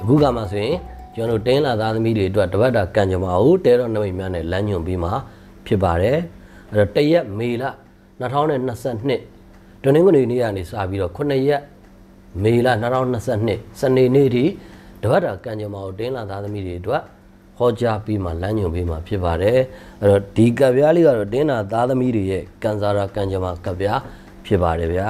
အခုကမှဆိုရင်ကျွန်တော်တင်းလာသားသမီးတွေအတွက်တပတ်တာကံကြမ္မာကိုတဲတော်နမိတ်များနဲ့လမ်းညွှန်ပြီးမှဖြစ်ပါတယ်အဲ့တော့1ရက်မေလ2022တနင်္ဂနွေနေ့ကနေစပြီးတော့9ရက်မေလ2022စနေနေ့ထိတပတ်တာကံကြမ္မာကိုတင်းလာသားသမီးတွေအတွက်ဟောကြားပြီးမှလမ်းညွှန်ပြီးမှဖြစ်ပါတယ်အဲ့တော့ဒီကပ်ပြားလေးကတော့တင်းလာသားသမီးတွေရဲ့ကံစားရာကံကြမ္မာကပ်ပြားဖြစ်ပါတယ်ဗျာ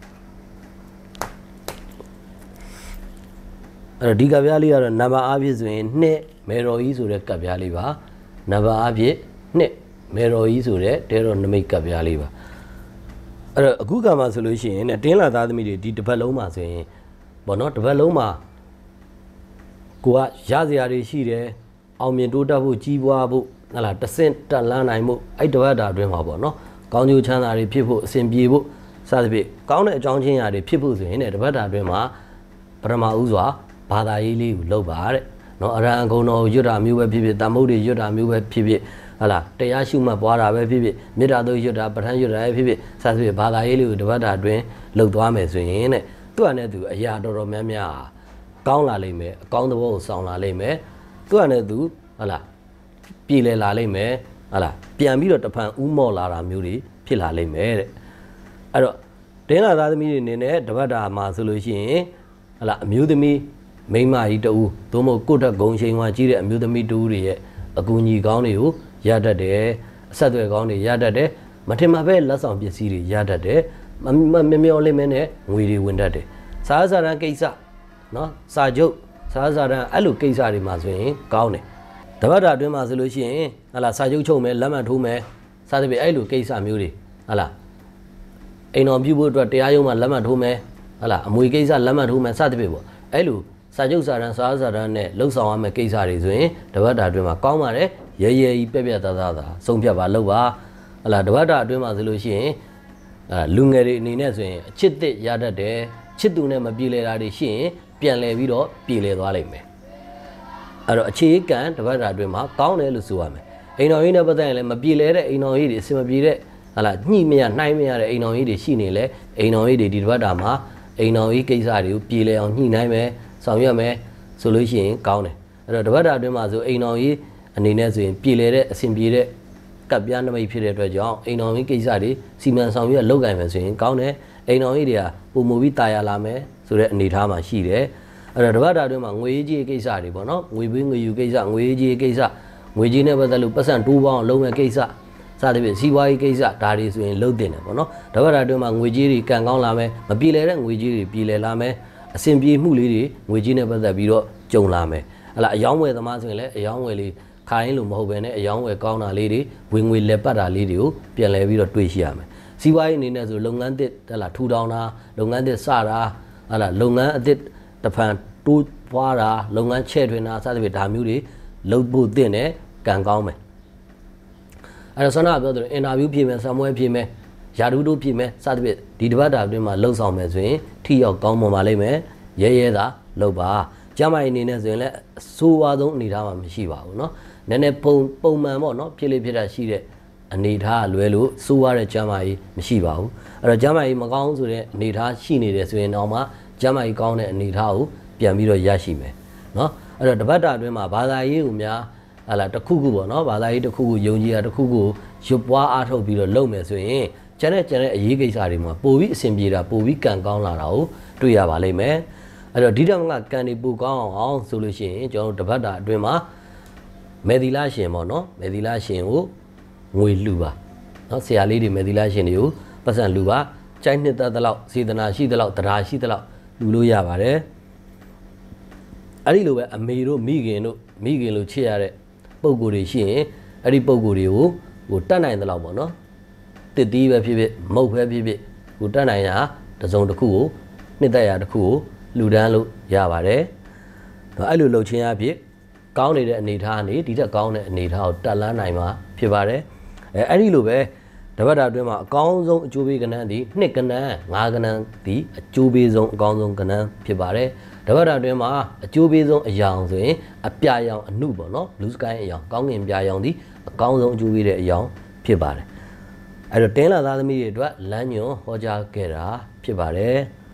အဲ့တော့ဒီကပ်ပြားလေးကတော့နံပါတ်အားဖြင့်ဆိုရင်2မေတော်ကြီးဆိုတဲ့ကပ်ပြားလေးပါနံပါတ်အားဖြင့်2မေတော်ကြီးဆိုတဲ့တဲတော်နမိတ်ကပ်ပြားလေးပါအဲ့တော့အခုကမှဆိုလို့ရှိရင်တင်းလာသားသမီးတွေဒီတစ်ပတ်လုံးမှာဆိုရင်ဘောနော်တစ်ပတ်လုံးမှာကိုကရစရာတွေရှိတယ်အောင်မြင်တိုးတက်ဖို့ကြီးပွားဖို့ဟလာတဆင့်တက်လန်းနိုင်မှုအဲ့တစ်ပတ်တာအတွင်းမှာပေါ့နော်ကောင်းကျိုးချမ်းသာတွေဖြစ်ဖို့အစဉ်ပြေဖို့စသဖြင့်ကောင်းတဲ့အကြောင်းချင်းရာတွေဖြစ်ဖို့ဆိုရင်တစ်ပတ်တာအတွင်းမှာပထမဦးစွာဘာသာရေးလေးကိုလုပ်ပါတဲ့နော်အရဟံဂုဏ်တော်ရွတ်တာမျိုးပဲဖြစ်ဖြစ်တမ္မုတ်တွေရွတ်တာမျိုးပဲဖြစ်ဖြစ်ဟလာတရားရှုမှတ်ပွားတာပဲဖြစ်ဖြစ်မေတ္တာတို့ရွတ်တာပဋ္ဌာန်းရွတ်တာပဲဖြစ်ဖြစ်စသဖြင့်ဘာသာရေးလေးကိုတစ်ပတ်တာအတွင်းလုပ်သွားမယ်ဆိုရင်တဲ့သူ့အနေနဲ့သူအရာတော်တော်များများကောင်းလာလိမ့်မယ်အကောင်းသဘောကိုဆောင်လာလိမ့်မယ်သူ့အနေနဲ့သူဟလာပြည်လည်လာလိမ့်မယ်ဟလာပြန်ပြီးတော့တဖန်ဥမော့လာတာမျိုးတွေဖြစ်လာလိမ့်မယ်တဲ့အဲ့တော့တင်းလာသားသမီးတွေအနေနဲ့တပတ်တာမှာဆိုလို့ရှိရင်ဟလာအမျိုးသမီးမိန်းမကြီးတူသို့မဟုတ်ကိုယ့်တက်ဂုံချိန်ဝါကြီးတဲ့အမျိုးသမီးတူတွေရဲ့အကူအညီကောင်းတွေကိုရတတ်တယ်အဆက်အသွယ်ကောင်းတွေရတတ်တယ်မထင်မှပဲလက်ဆောင်ပစ္စည်းတွေရတတ်တယ်မမျော်လင့်မဲနဲ့ငွေတွေဝင်တတ်တယ်စားစားရန်ကိစ္စနော်စာချုပ်စားစားရန်အဲ့လိုကိစ္စတွေမှာဆိုရင်ကောင်းတယ်တပတ်တာအတွင်းမှာဆိုလို့ရှိရင်ဟလာစာချုပ်ချုပ်မယ်လက်မှတ်ထိုးမယ်စသဖြင့်အဲ့လိုကိစ္စမျိုးတွေဟလာအိမ်တော်ပြုဖို့အတွက်တရားရုံးမှာလက်မှတ်ထိုးမယ်ဟလာအမွေကိစ္စလက်မှတ်ထိုးမယ်စသဖြင့်ပေါ့အဲ့လိုစာချုပ်စာတမ်းစားစာတမ်းနဲ့လှုပ်ဆောင်ရမယ့်ကိစ္စတွေဆိုရင်တပတ်တာအတွင်းမှာကောင်းပါတယ်ရဲရဲကြီးပြက်ပြက်သားသားသာဆုံးဖြတ်ပါလုပ်ပါဟလာတပတ်တာအတွင်းမှာဆိုလို့ရှိရင်လူငယ်တွေအနေနဲ့ဆိုရင်အချစ်တစ်ရတတ်တယ်ချစ်သူနဲ့မပြေလည်တာတွေရှိရင်ပြန်လည်ပြီးတော့ပြေလည်သွားလိမ့်မယ်အဲ့တော့အခြေခံတပတ်တာအတွင်းမှာကောင်းတယ်လို့ဆိုရမယ်အိမ်တော်ကြီးနဲ့ပတ်သက်ရင်လည်းမပြေလည်တဲ့အိမ်တော်ကြီးတွေအဆင်မပြေတဲ့ဟလာညှိမရနှိုင်းမရတဲ့အိမ်တော်ကြီးတွေရှိနေလေအိမ်တော်ကြီးတွေဒီတပတ်တာမှာအိမ်တော်ကြီးကိစ္စတွေကိုပြေလည်အောင်ညှိနှိုင်းမယ်ဆောင်ရွက်မယ်ဆိုလို့ရှိရင်ကောင်းတယ်အဲ့တော့တပတ်တာအတွင်းမှာဆိုအိမ်တော်ကြီးအနေနဲ့ဆိုရင်ပြည်လဲတဲ့အဆင်ပြေတဲ့ကပ်ပြားနမိတ်ဖြစ်တဲ့အတွက်ကြောင့်အိမ်တော်ကြီးကိစ္စတွေစီမံဆောင်ရွက်လုပ်ကိုင်မယ်ဆိုရင်ကောင်းတယ်အိမ်တော်ကြီးတွေကပုံမူပြီးတာယာလာမယ်ဆိုတဲ့အနေအထားမှာရှိတယ်အဲ့တော့တပတ်တာအတွင်းမှာငွေကြီးကိစ္စတွေပေါ့နော်ငွေပေးငွေယူကိစ္စငွေကြီးကိစ္စငွေကြီးနဲ့ပတ်သက်လို့ပတ်စံတိုးပေါင်းလုံးမဲ့ကိစ္စစသဖြင့်စီးပွားရေးကိစ္စဒါတွေဆိုရင်လုပ်တင်တယ်ပေါ့နော်တပတ်တာအတွင်းမှာငွေကြီးတွေကံကောင်းလာမယ်မပြည်လဲတဲ့ငွေကြီးတွေပြည်လဲလာမယ်အဆင်ပြေမှုလေးတွေငွေကြီးနဲ့ပတ်သက်ပြီးတော့ကြုံလာမယ်ဟလာအယောင်းဝယ်သမားဆိုရင်လည်းအယောင်းဝယ်လေးခိုင်းလို့မဟုတ်ဘဲနဲ့အယောင်းဝယ်ကောင်းတာလေးတွေဝင်ငွေလက်ပတ်တာလေးတွေကိုပြန်လဲပြီးတော့တွေးရှိရမယ်စီးပွားရေးအနေနဲ့ဆိုလုပ်ငန်းသစ်ဟလာထူထောင်တာလုပ်ငန်းသစ်စတာဟလာလုပ်ငန်းအသစ်တဖန်တိုးပွားတာလုပ်ငန်းချဲ့ထွင်တာစသဖြင့်ဒါမျိုးတွေလုပ်ဖို့သင့်တယ်ကံကောင်းမယ်အဲ့တော့ဆန္ဒပြောတယ်အင်တာဗျူးဖြေမယ်ဆံမွဲဖြေမယ်ယာတူတို့ဖြေမယ်စသဖြင့်ဒီတပတ်တာအတွင်းမှာလှုပ်ဆောင်မယ်ဆိုရင်ထိရောက်ကောင်းမွန်ပါလိမ့်မယ်ရဲရဲသာလှုပ်ပါကျမကြီးအနေနဲ့ဆိုရင်လည်းအဆိုးဝါးဆုံးအနေထားမှာမရှိပါဘူးเนาะနည်းနည်းပုံမှန်ပေါ့เนาะဖြစ်လေဖြစ်တာရှိတဲ့အနေထားလွဲလို့ဆိုးဝါးတဲ့ကျမကြီးမရှိပါဘူးအဲ့တော့ကျမကြီးမကောင်းဆိုတဲ့အနေထားရှိနေတယ်ဆိုရင်တော့မှကျမကြီးကောင်းတဲ့အနေထားကိုပြန်ပြီးတော့ရရှိမယ်เนาะအဲ့တော့တပတ်တာအတွင်းမှာဘာသာရေးကိုများဟလာတစ်ခုခုပေါ့เนาะဘာသာရေးတစ်ခုခုယုံကြည်တာတစ်ခုခုရွတ်ပွားအားထုတ်ပြီးတော့လုပ်မယ်ဆိုရင်ကျန်တဲ့အရေးကိစ္စတွေမှာပိုပြီးအဆင်ပြေတာပိုပြီးကံကောင်းလာတာကိုတွေ့ရပါလိမ့်မယ်အဲ့တော့ဒီတော့ကကံတွေပိုကောင်းအောင်ဆိုလို့ရှိရင်ကျွန်တော်တို့တပတ်တာအတွင်းမှာမေဒီလာရှင်ပေါ့နော်မေဒီလာရှင်ကိုငွေလှူပါနော်ဆရာလေးတွေမေဒီလာရှင်တွေကိုပတ်စံလှူပါကြိုက်နှစ်သက်သလောက်စေတနာရှိသလောက်တရားရှိသလောက်လှူလို့ရပါတယ်အဲ့ဒီလိုပဲအမေတို့မိခင်လို့ချစ်ရတဲ့ပုံကိုယ်တွေရှိရင်အဲ့ဒီပုံကိုယ်တွေကိုဟိုတတ်နိုင်သလောက်ပေါ့နော်တစ်တီးပဲဖြစ်ဖြစ်မုတ်ပဲဖြစ်ဖြစ်ဟိုတတ်နိုင်တာတစုံတစ်ခုကိုနှစ်သက်ရာတစ်ခုကိုလူဒန်းလို့ရပါတယ်။အဲ့လိုလှုပ်ခြင်းအဖြစ်ကောင်းနေတဲ့အနေအထားကနေဒီထက်ကောင်းတဲ့အနေအထားကိုတက်လန်းနိုင်မှာဖြစ်ပါတယ်။အဲ့ဒီလိုပဲတပတ်တာအတွင်းမှာအကောင်းဆုံးအကျိုးပေးကဏ္ဍသည်2ကဏ္ဍ5ကဏ္ဍသည်အကျိုးပေးဆုံးအကောင်းဆုံးကဏ္ဍဖြစ်ပါတယ်။တပတ်တာအတွင်းမှာအကျိုးပေးဆုံးအရာဆိုရင်အပြရောင်အနုပေါ့နော် blue sky အရာကောင်းကင်ပြရောင်သည်အကောင်းဆုံးအကျိုးပေးတဲ့အရာဖြစ်ပါတယ်။အဲ့တော့တင်းလာသားသမီးတွေအတွက်လမ်းညွှန်ဟောကြားခဲ့တာဖြစ်ပါတယ်။